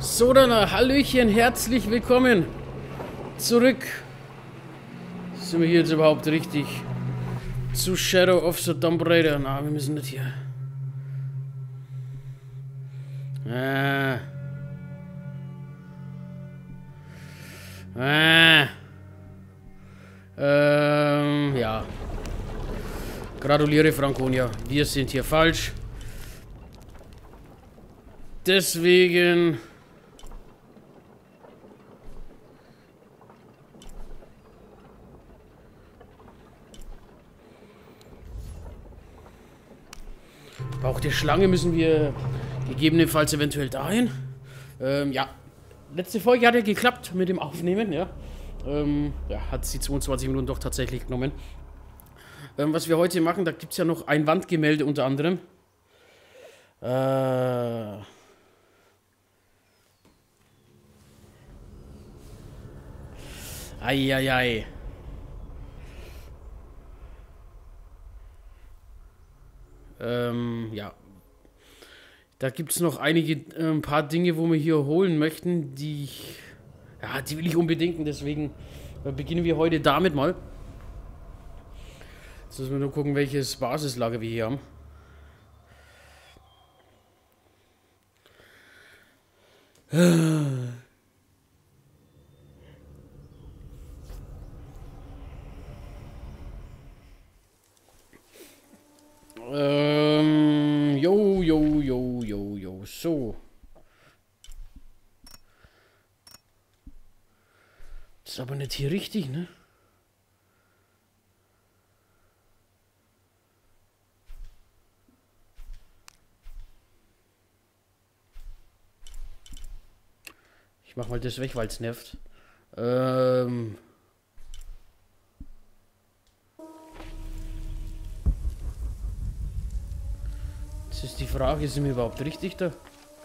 So, dann Hallöchen, herzlich willkommen zurück. Sind wir hier jetzt überhaupt richtig? Zu Shadow of the Tomb Raider. Na, wir müssen nicht hier. Ja. Gratuliere, Franconia. Wir sind hier falsch. Deswegen... Bauch der Schlange müssen wir gegebenenfalls eventuell dahin. Ja. Letzte Folge hat ja geklappt mit dem Aufnehmen, ja. Ja, hat sie 22 Minuten doch tatsächlich genommen. Was wir heute machen, da gibt es ja noch ein Wandgemälde unter anderem. Eieiei. Ja. Da gibt es noch ein paar Dinge, wo wir hier holen möchten, die will ich unbedingt, und deswegen beginnen wir heute damit mal. Jetzt müssen wir nur gucken, welches Basislager wir hier haben. So. Das ist aber nicht hier richtig, ne? Ich mach mal das weg, weil es nervt. Jetzt ist die Frage, sind wir überhaupt richtig da?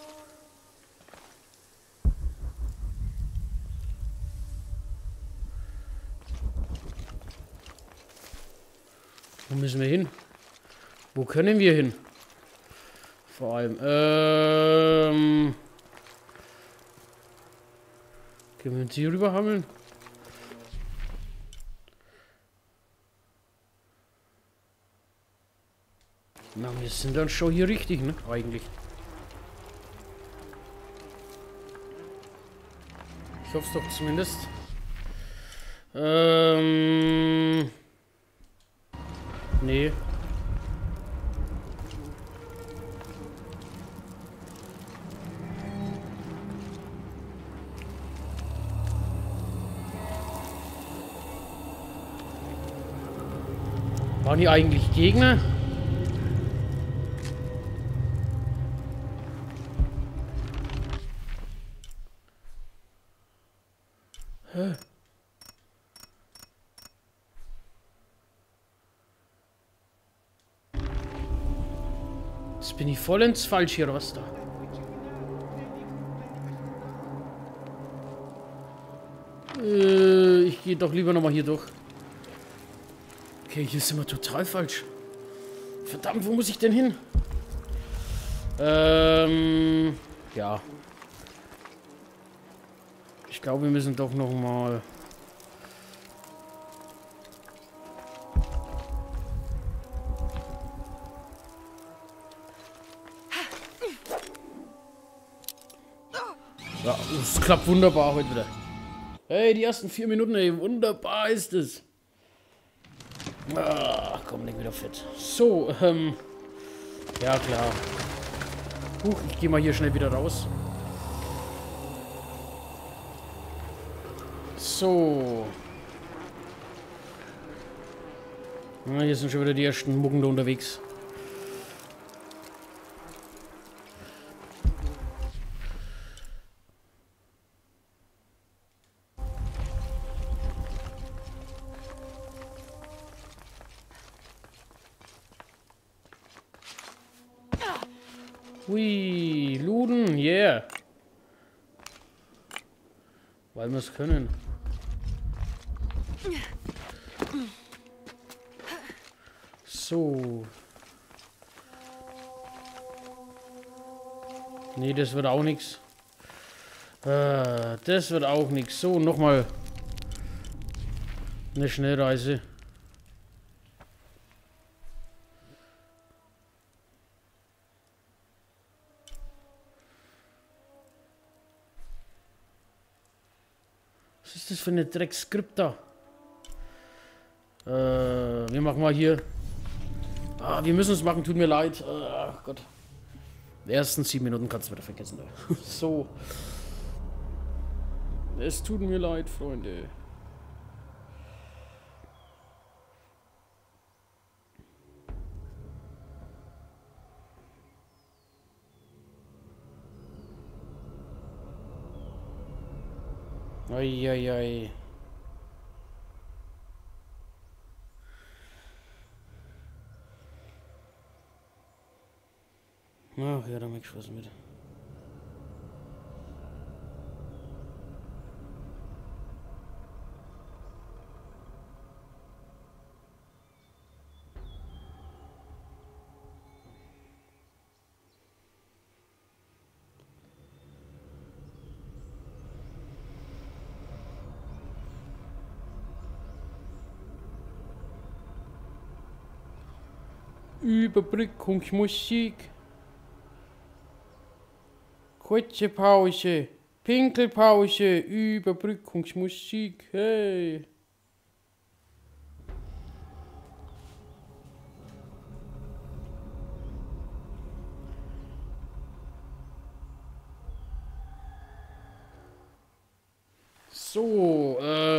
Wo müssen wir hin? Wo können wir hin? Vor allem, können wir uns hier rüber hammeln? Na, wir sind dann schon hier richtig, ne? Eigentlich. Ich hoffe es doch zumindest. Nee. Waren die eigentlich Gegner? Hä? Jetzt bin ich voll ins Falsche Raster. Ich gehe doch lieber nochmal hier durch. Okay, hier sind wir total falsch. Verdammt, wo muss ich denn hin? Ja. Ich glaube, wir müssen doch nochmal... Ja, es klappt wunderbar heute wieder. Hey, die ersten 4 Minuten, ey, wunderbar ist es. Ach, komm, leg wieder fit. So, ja klar. Huch, ich gehe mal hier schnell wieder raus. So. Na, hier sind schon wieder die ersten Mucken da unterwegs. Hui, Luden, yeah. Weil wir es können. So. Nee, das wird auch nichts. Das wird auch nichts. So, nochmal eine Schnellreise. Was ist das für eine Dreckskript da? Wir machen mal hier. Wir müssen es machen, tut mir leid. Ach Gott. Die ersten 7 Minuten kannst du wieder vergessen. So. Es tut mir leid, Freunde. Eieiei. Ach ja, da mach ich was mit. Überbrückungsmusik. Kurze Pause. Pinkelpause. Überbrückungsmusik. Hey. So,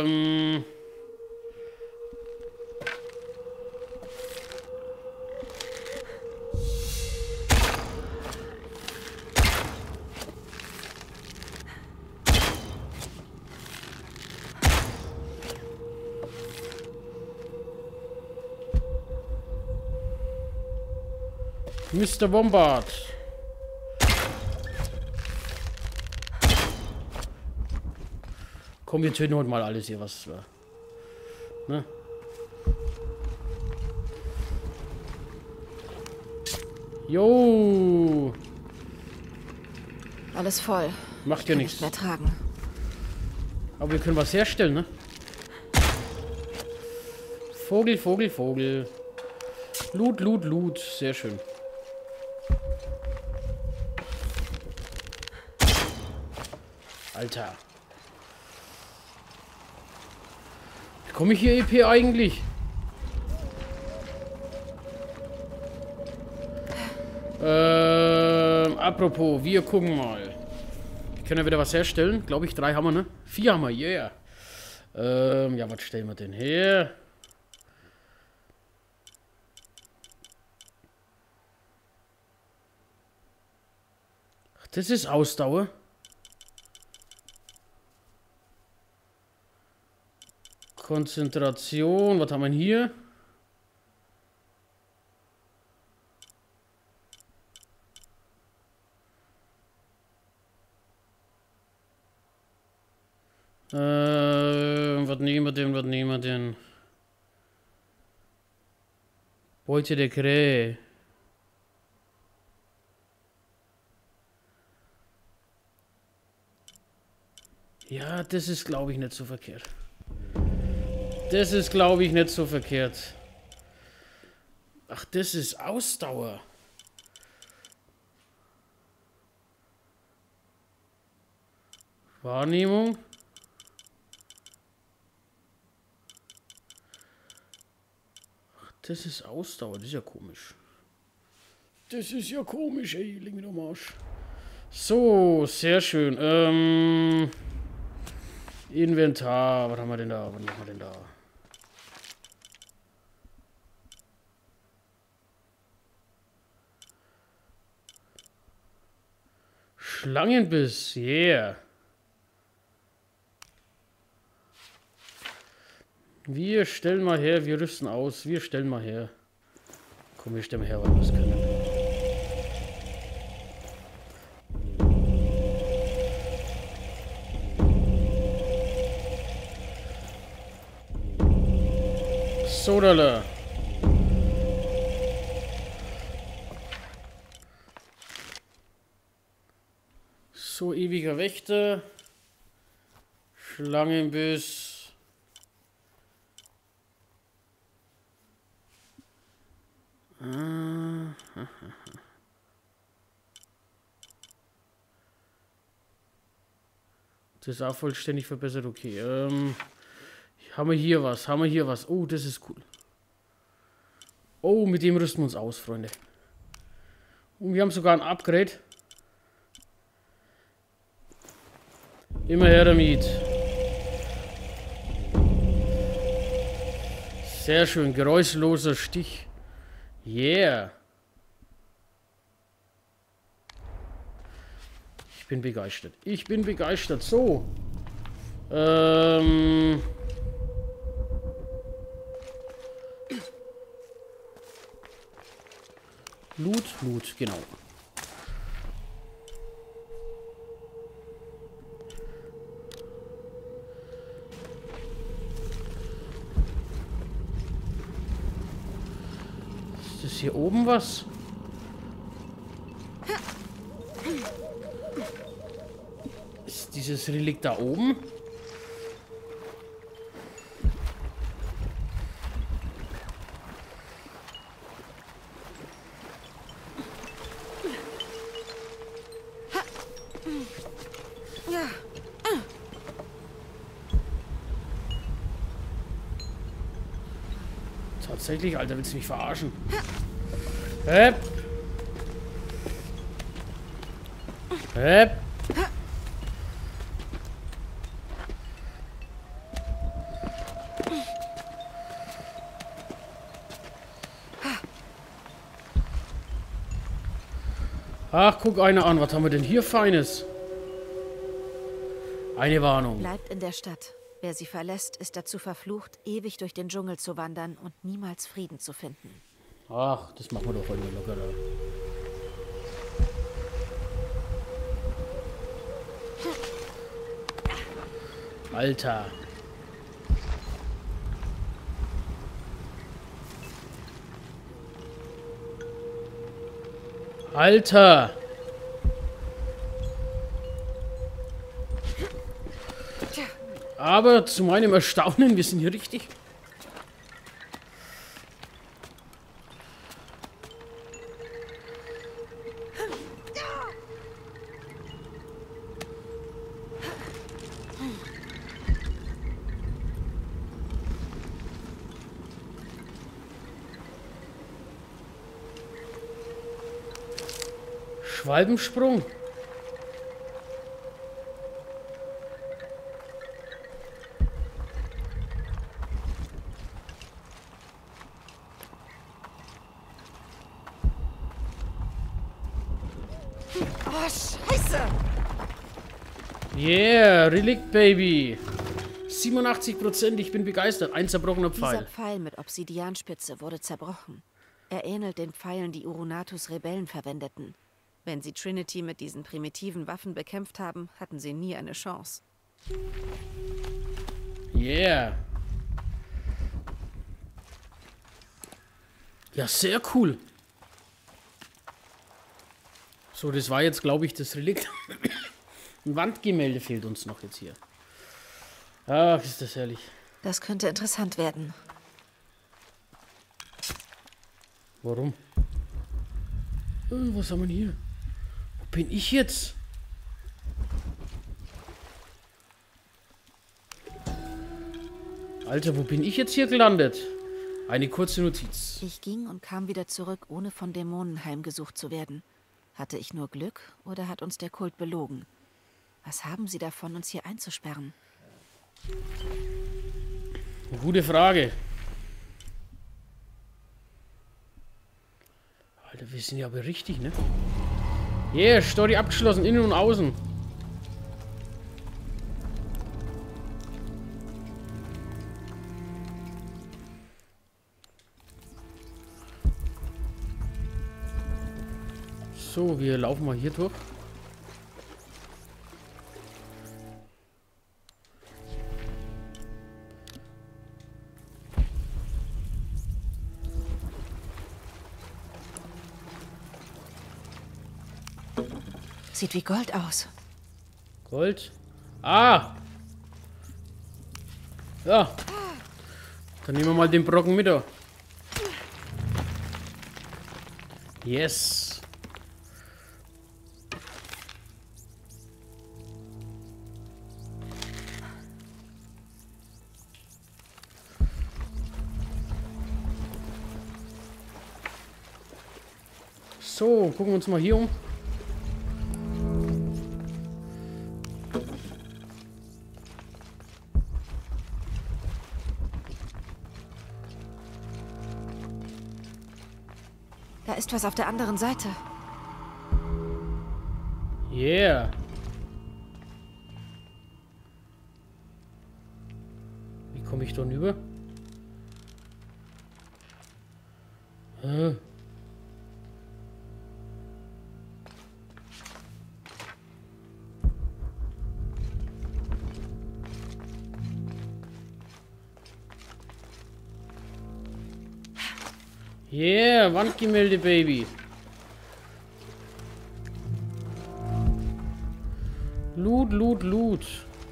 Mr. Bombard. Komm, wir töten heute mal alles hier, was war. Ne? Jo. Alles voll. Macht ja nichts. Nicht mehr tragen. Aber wir können was herstellen, ne? Vogel, Vogel, Vogel. Loot, Loot, Loot. Sehr schön. Alter. Wie komme ich hier EP eigentlich? Apropos, wir gucken mal. Wir können ja wieder was herstellen. Glaube ich, 3 haben wir, ne? 4 haben wir, yeah. Ja, was stellen wir denn her? Ach, das ist Ausdauer. Konzentration, was haben wir hier? Was nehmen wir denn, was nehmen wir denn? Beute der Krähe. Ja, das ist, glaube ich, nicht so verkehrt. Das ist, glaube ich, nicht so verkehrt. Ach, das ist Ausdauer. Wahrnehmung. Ach, das ist Ausdauer. Das ist ja komisch. Das ist ja komisch, ey. Leg mich doch mal Arsch. So, sehr schön. Inventar. Was haben wir denn da? Was machen wir denn da? Schlangenbiss, yeah. Wir stellen mal her, wir rüsten aus, wir stellen mal her. Komm, wir stellen her, weil wir das können. Sodala. So, ewiger Wächter. Schlangenbiss. Das ist auch vollständig verbessert, okay. Haben wir hier was? Haben wir hier was? Oh, das ist cool. Oh, mit dem rüsten wir uns aus, Freunde. Und wir haben sogar ein Upgrade. Immer her damit. Sehr schön, geräuschloser Stich. Yeah. Ich bin begeistert. Ich bin begeistert. So. Loot, genau. Ist das hier oben was? Ist dieses Relikt da oben? Tatsächlich, Alter, willst du mich verarschen? Hep. Hep. Ach, guck einer an. Was haben wir denn hier Feines? Eine Warnung. Bleibt in der Stadt. Wer sie verlässt, ist dazu verflucht, ewig durch den Dschungel zu wandern und niemals Frieden zu finden. Ach, das machen wir doch heute locker da. Alter. Alter. Aber zu meinem Erstaunen, wir sind hier richtig. Schwalbensprung. Oh, Scheiße! Yeah, Relikt, Baby. 87%, ich bin begeistert. Ein zerbrochener Pfeil. Dieser Pfeil mit Obsidianspitze wurde zerbrochen. Er ähnelt den Pfeilen, die Urunatus Rebellen verwendeten. Wenn sie Trinity mit diesen primitiven Waffen bekämpft haben, hatten sie nie eine Chance. Yeah. Ja, sehr cool. So, das war jetzt, glaube ich, das Relikt. Ein Wandgemälde fehlt uns noch jetzt hier. Ach, ist das herrlich. Das könnte interessant werden. Warum? Was haben wir hier? Wo bin ich jetzt? Alter, wo bin ich jetzt hier gelandet? Eine kurze Notiz. Ich ging und kam wieder zurück, ohne von Dämonen heimgesucht zu werden. Hatte ich nur Glück oder hat uns der Kult belogen? Was haben sie davon, uns hier einzusperren? Gute Frage. Alter, wir sind ja aber richtig, ne? Yeah, Story abgeschlossen, innen und außen. So, wir laufen mal hier durch. Sieht wie Gold aus. Gold. Ah! Ja. Dann nehmen wir mal den Brocken mit da. Yes. So, gucken wir uns mal hier um. Da ist was auf der anderen Seite. Yeah. Wie komme ich da rüber? Hä? Yeah, Wandgemälde, Baby. Loot, Loot, Loot.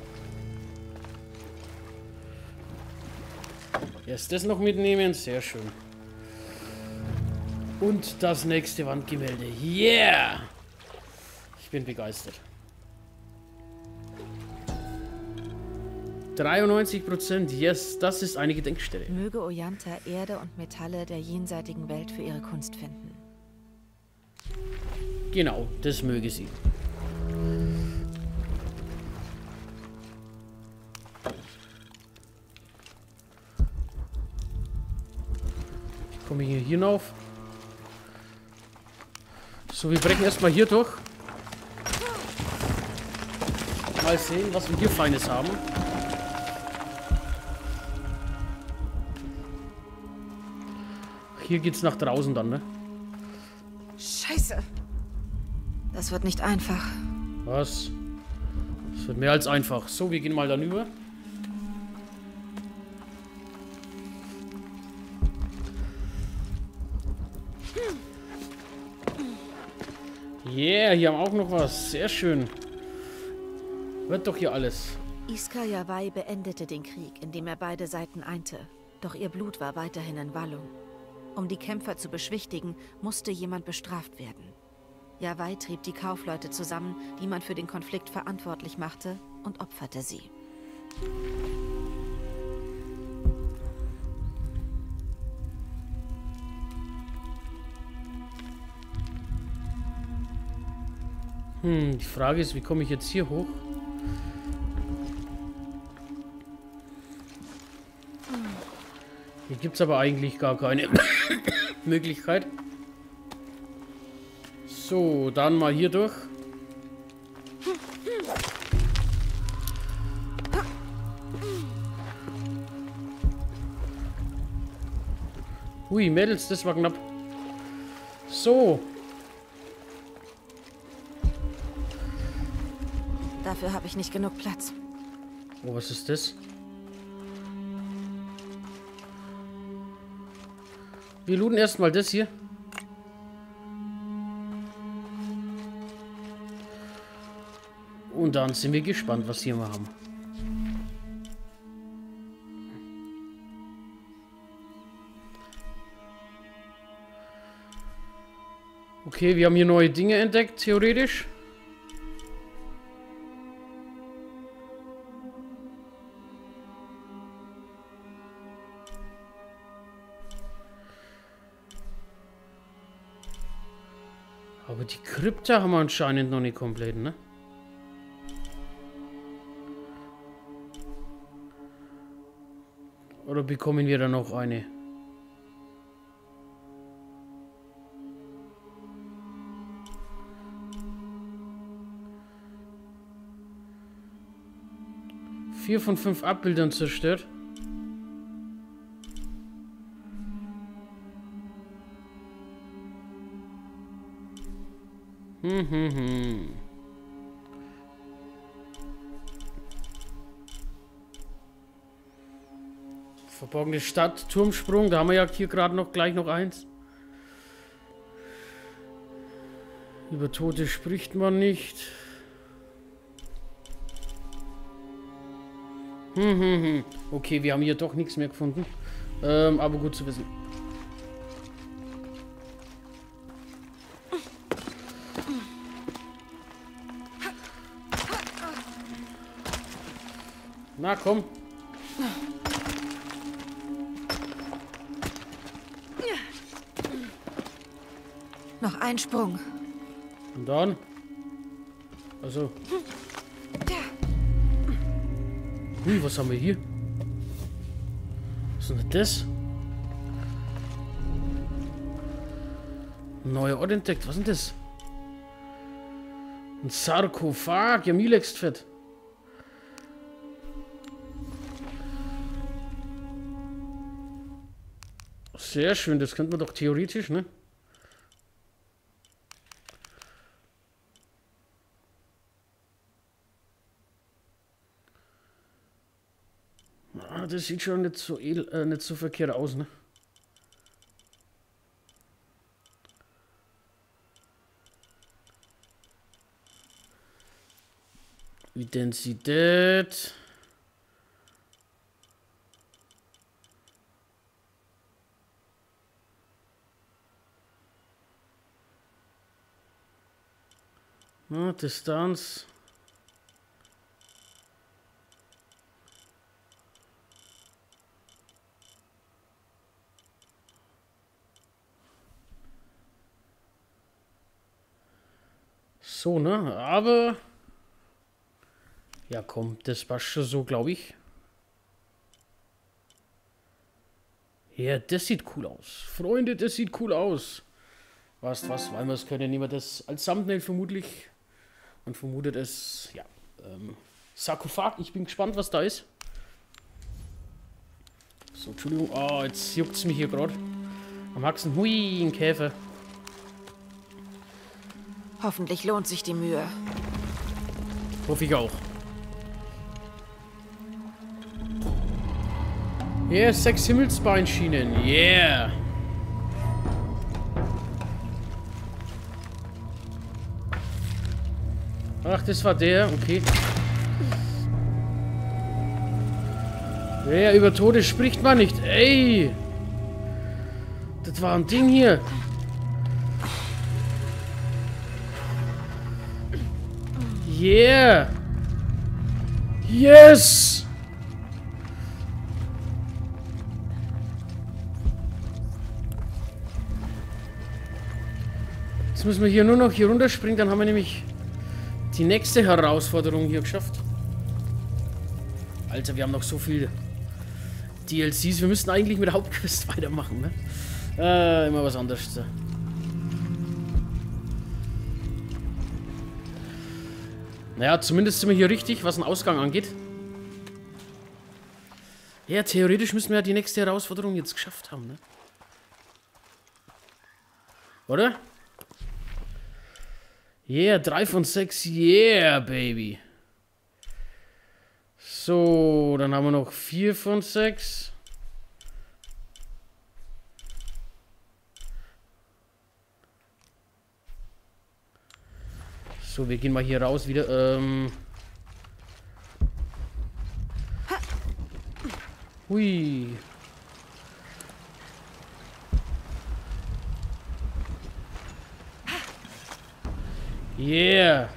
Jetzt das noch mitnehmen, sehr schön. Und das nächste Wandgemälde. Yeah! Ich bin begeistert. 93%, yes, das ist eine Gedenkstelle. Möge Oyanta Erde und Metalle der jenseitigen Welt für ihre Kunst finden. Genau, das möge sie. Ich komme hier hinauf. So, wir brechen erstmal hier durch. Mal sehen, was wir hier Feines haben. Hier geht's nach draußen dann, ne? Scheiße! Das wird nicht einfach. Was? Das wird mehr als einfach. So, wir gehen mal dann über. Yeah, hier haben wir auch noch was. Sehr schön. Wird doch hier alles. Iska Yawai beendete den Krieg, indem er beide Seiten einte. Doch ihr Blut war weiterhin in Wallung. Um die Kämpfer zu beschwichtigen, musste jemand bestraft werden. Yawai trieb die Kaufleute zusammen, die man für den Konflikt verantwortlich machte, und opferte sie. Die Frage ist, wie komme ich jetzt hier hoch? Hier gibt es aber eigentlich gar keine Möglichkeit. So, dann mal hier durch. Hui, Mädels, das war knapp. So. Dafür habe ich nicht genug Platz. Oh, was ist das? Wir looten erstmal das hier. Und dann sind wir gespannt, was hier wir haben. Okay, wir haben hier neue Dinge entdeckt, theoretisch. Aber die Krypta haben wir anscheinend noch nicht komplett, ne? Oder bekommen wir da noch eine? Vier von 5 Abbildern zerstört. Verborgene Stadt, Turmsprung, da haben wir ja hier gerade noch gleich noch eins. Über Tote spricht man nicht. Okay, wir haben hier doch nichts mehr gefunden. Aber gut zu wissen. Na komm. Noch ein Sprung. Und dann? Also. Ui, was haben wir hier? Was ist denn das? Neuer Ort entdeckt. Was ist denn das? Ein Sarkophag. Ja, mir legst fett. Sehr schön. Das könnte man doch theoretisch, ne? Ah, das sieht schon nicht so verkehrt aus, ne? Identität. Na, Distanz. So, ne? Aber... Ja, komm, das passt schon so, glaube ich. Ja, das sieht cool aus. Freunde, das sieht cool aus. Was, weil wir es können, nehmen wir das als Thumbnail vermutlich. Man vermutet es, ja. Sarkophag, ich bin gespannt, was da ist. So, Entschuldigung. Oh, jetzt juckt es mich hier gerade. Am Haxen. Hui, ein Käfer. Hoffentlich lohnt sich die Mühe. Hoffe ich auch. Yeah, 6 Himmelsbeinschienen. Yeah. Ach, das war der. Okay. Ja, über Tode spricht man nicht. Ey. Das war ein Ding hier. Yeah. Yes. Jetzt müssen wir hier nur noch hier runterspringen, dann haben wir nämlich die nächste Herausforderung hier geschafft. Alter, wir haben noch so viel DLCs. Wir müssten eigentlich mit der Hauptquest weitermachen, ne? Immer was anderes. Naja, zumindest sind wir hier richtig, was den Ausgang angeht. Ja, theoretisch müssen wir ja die nächste Herausforderung jetzt geschafft haben, ne? Oder? Yeah, 3 von 6. Yeah, baby. So, dann haben wir noch 4 von 6. So, wir gehen mal hier raus wieder. Hui. Yeah.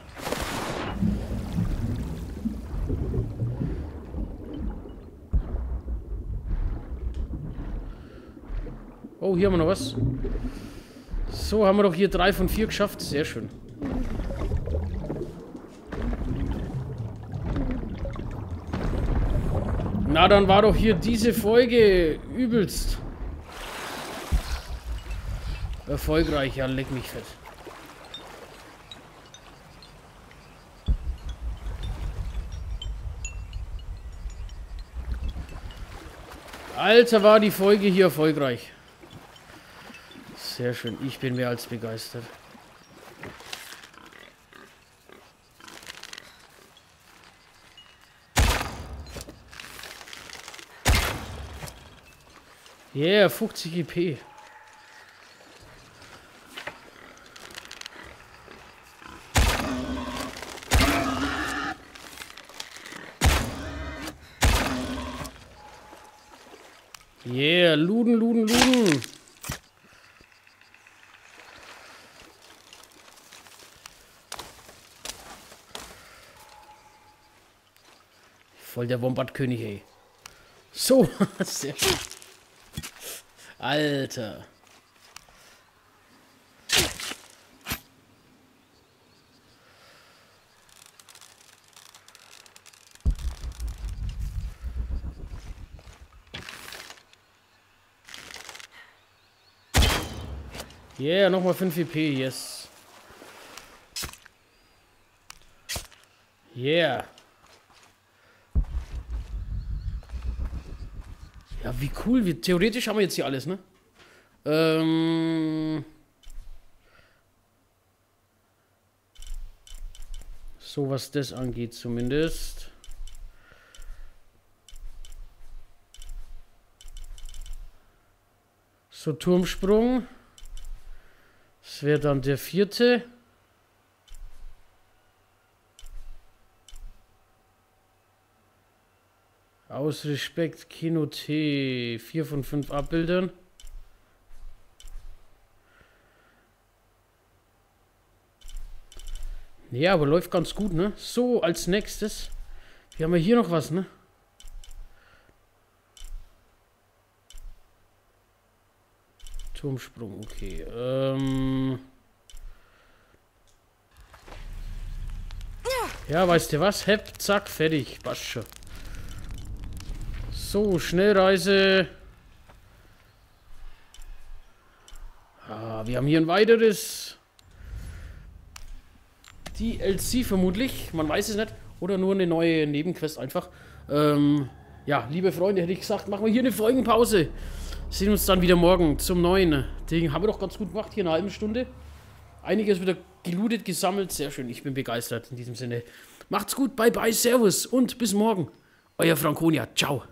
Oh, hier haben wir noch was. So, haben wir doch hier 3 von 4 geschafft. Sehr schön. Na, dann war doch hier diese Folge übelst erfolgreich. Ja, leck mich fett. Alter, war die Folge hier erfolgreich. Sehr schön. Ich bin mehr als begeistert. Yeah, 50 EP. Yeah, looten, looten, looten. Voll der Wombat-König, ey. So, sehr schön. Alter. Yeah, nochmal 5 EP, yes. Yeah. Ja, wie cool. Theoretisch haben wir jetzt hier alles, ne? So, was das angeht zumindest. So, Turmsprung. Das wäre dann der 4. Aus Respekt, Kino T. 4 von 5 Abbildern. Ja, aber läuft ganz gut, ne? So, als nächstes. Wir haben ja hier noch was, ne? Turmsprung, okay. Ja, weißt du was? Hepp, zack, fertig. Passt schon. So, Schnellreise. Ah, wir haben hier ein weiteres DLC vermutlich. Man weiß es nicht. Oder nur eine neue Nebenquest einfach. Ja, liebe Freunde, hätte ich gesagt, machen wir hier eine Folgenpause. Sehen uns dann wieder morgen zum neuen Ding. Haben wir doch ganz gut gemacht, hier eine halbe Stunde. Einiges wieder gelootet, gesammelt. Sehr schön, ich bin begeistert in diesem Sinne. Macht's gut, bye bye, servus und bis morgen. Euer Franconia, ciao.